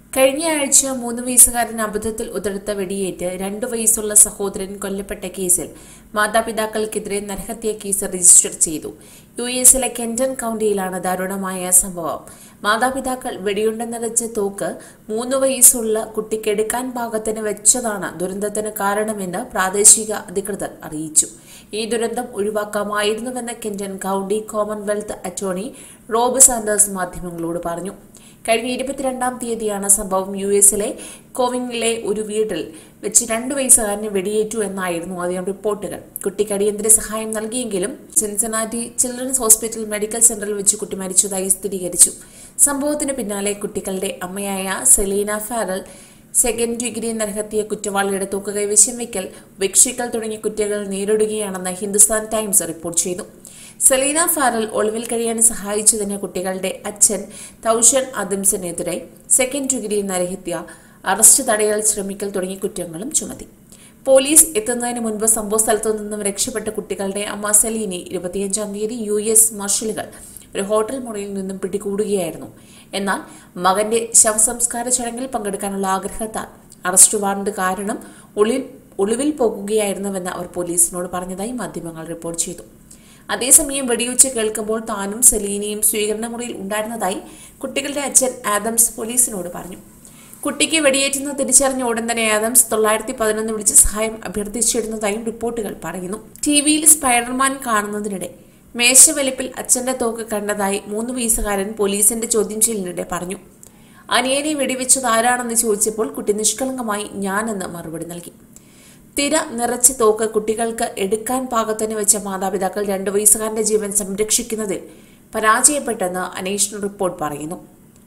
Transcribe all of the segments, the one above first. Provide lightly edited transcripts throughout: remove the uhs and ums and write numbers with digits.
കഴിഞ്ഞ ആഴ്ച 3 വയസ്സുകാരൻ അബദ്ധത്തിൽ ഉതിർത്ത വെടിയേറ്റ് 2 വയസ്സുള്ള സഹോദരൻ കൊല്ലപ്പെട്ട കേസിൽ മാതാപിതാക്കൾക്കെതിരെ നരഹത്യാ കേസ് രജിസ്റ്റർ ചെയ്തു. യുഎസിലെ കെന്റൺ കൗണ്ടിയിലാണ് ദാരുണമായ സംഭവം. മാതാപിതാക്കൾ വെടിയുണ്ട നിറച്ച തോക്ക് 3 വയസ്സുള്ള കുട്ടിക്കെടുക്കാൻ പാകത്തിന് വെച്ചതാണ് ദുരന്തത്തിന് കാരണമെന്ന് പ്രാദേശിക അധികൃതർ അറിയിച്ചു. ഈ ദുരന്തം ഒഴിവാക്കാമായിരുന്നുവെന്ന് Kenton County Commonwealth attorney Rob Sanders മാധ്യമങ്ങളോട് പറഞ്ഞു. കഴിഞ്ഞ 22-ാം തീയതിയാണ് സംഭവം. യുഎസിലെ കോവിങ്ങിലെ ഒരു വീട്ടിൽ വെച്ച് 2 വയസ്സുകാരന് വെടിയേറ്റു എന്നായിരുന്നു ആദ്യം റിപ്പോർട്ടുകൾ. കുട്ടിക്ക് അടിയന്തര സഹായം നൽകിയെങ്കിലും സിൻസിനാറ്റി ചിൽഡ്രൻസ് ഹോസ്പിറ്റൽ മെഡിക്കൽ സെന്ററിൽ വെച്ച് കുട്ടി മരിച്ചതായി സ്ഥിരീകരിച്ചു. സംഭവത്തിന് പിന്നാലെ കുട്ടികളുടെ അമ്മയായ സെലീന ഫാരൽ സെക്കൻഡ് ഡിഗ്രി നരഹത്യ കുറ്റവാളിയുടെ തോക്ക് കൈവശം വയ്ക്കൽ, ഉപേക്ഷിക്കൽ തുടങ്ങിയ കുറ്റങ്ങൾ നേരിടുകയാണെന്ന് ഹിന്ദുസ്ഥാൻ ടൈംസ് റിപ്പോർട്ട് ചെയ്തു. സെലീന ഫാരൽ ഒളിവിൽ കഴിയാൻ സഹായിച്ചതിന് കുട്ടികളുടെ അച്ഛൻ തൗഷൻ അദിംസിനെതിരെ സെക്കൻഡ് ഡിഗ്രി നരഹത്യ, അറസ്റ്റ് തടയൽ ശ്രമിക്കൽ തുടങ്ങിയ കുറ്റങ്ങളും ചുമത്തി. പോലീസ് എത്തുന്നതിന് മുൻപ് സംഭവ സ്ഥലത്തു നിന്നും രക്ഷപ്പെട്ട കുട്ടികളുടെ അമ്മ സെലീനെ 25-ാം തീയതി US മാർഷലുകൾ ഒരു ഹോട്ടൽ മുറിയിൽ നിന്നും പിടികൂടുകയായിരുന്നു. എന്നാൽ മകന്റെ ശവസംസ്കാര ചടങ്ങിൽ പങ്കെടുക്കാനുള്ള ആഗ്രഹത്താൽ അറസ്റ്റ് വാറണ്ട് കാരണം ഒളിവിൽ പോകുകയായിരുന്നുവെന്ന് അവർ പോലീസിനോട് പറഞ്ഞതായി മാധ്യമങ്ങൾ റിപ്പോർട്ട് ചെയ്തു. അതേസമയം വെടിവെച്ച് കേൾക്കുമ്പോൾ താനും സെലീനയും സ്വീകരണ മുറിയിൽ ഉണ്ടായിരുന്നതായി കുട്ടികളുടെ അച്ഛൻ ആദംസ് പോലീസിനോട് പറഞ്ഞു. കുട്ടിക്ക് വെടിയേറ്റെന്ന് തിരിച്ചറിഞ്ഞ ഉടൻ തന്നെ ആദംസ് 911 വിളിച്ച് സഹായം അഭ്യർത്ഥിച്ചിരുന്നതായും റിപ്പോർട്ടുകൾ പറയുന്നു. ടിവിയിൽ സ്പൈഡർമാൻ കാണുന്നതിനിടെ മേശവലിപ്പിൽ അച്ഛന്റെ തോക്ക് കണ്ടതായി 3 വയസ്സുകാരൻ പോലീസിന്റെ ചോദ്യം ചെയ്യലിനിടെ പറഞ്ഞു. അനിയനെ വെടിവെച്ചത് ആരാണെന്ന് ചോദിച്ചപ്പോൾ കുട്ടി നിഷ്കളങ്കമായി ഞാനെന്ന് മറുപടി നൽകി. തിര നിറച്ച തോക്ക് കുട്ടികൾക്ക് എടുക്കാൻ പാകത്തിന് വെച്ച മാതാപിതാക്കൾ 2 വയസ്സുകാരന്റെ ജീവൻ സംരക്ഷിക്കുന്നതിൽ പരാജയപ്പെട്ടെന്ന് അന്വേഷണ റിപ്പോർട്ട് പറയുന്നു.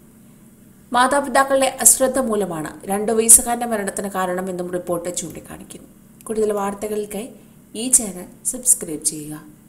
മാതാപിതാക്കളുടെ അശ്രദ്ധ മൂലമാണ് 2 വയസ്സുകാരന്റെ മരണത്തിന് കാരണമെന്നും റിപ്പോർട്ട് ചൂണ്ടിക്കാണിക്കുന്നു. കൂടുതൽ വാർത്തകൾക്കായി ഈ ചാനൽ സബ്സ്ക്രൈബ് ചെയ്യുക.